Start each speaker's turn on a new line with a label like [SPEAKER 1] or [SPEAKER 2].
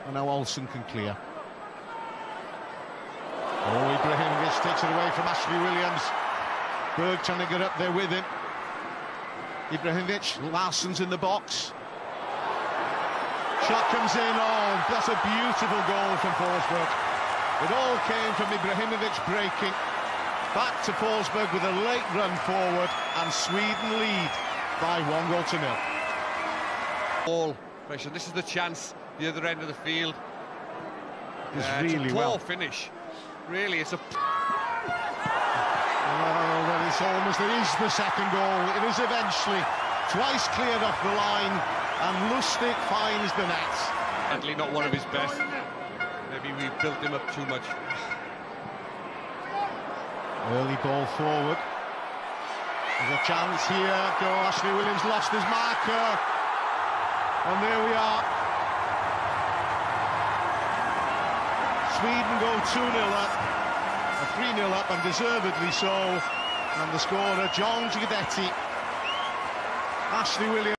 [SPEAKER 1] And now Olsen can clear. Oh, Ibrahimovic takes it away from Ashley Williams. Berg trying to get up there with him. Ibrahimovic, Larsson's in the box. Shot comes in. Oh, that's a beautiful goal from Forsberg. It all came from Ibrahimovic breaking. Back to Forsberg with a late run forward, and Sweden lead by 1-0.
[SPEAKER 2] Ball pressure. This is the chance, the other end of the field.
[SPEAKER 1] It's
[SPEAKER 2] It's
[SPEAKER 1] really
[SPEAKER 2] a poor
[SPEAKER 1] well.
[SPEAKER 2] finish. Really, it's a...
[SPEAKER 1] Oh, well, it's almost, it is the second goal. It is eventually twice cleared off the line, and Lustig finds the net.
[SPEAKER 2] Certainly not one of his best. Maybe we built him up too much.
[SPEAKER 1] Early ball forward. There's a chance here. Go, Ashley Williams lost his marker. And there we are. Sweden go 2-0 up, 3-0 up, and deservedly so. And the scorer, John Giudetti. Ashley Williams.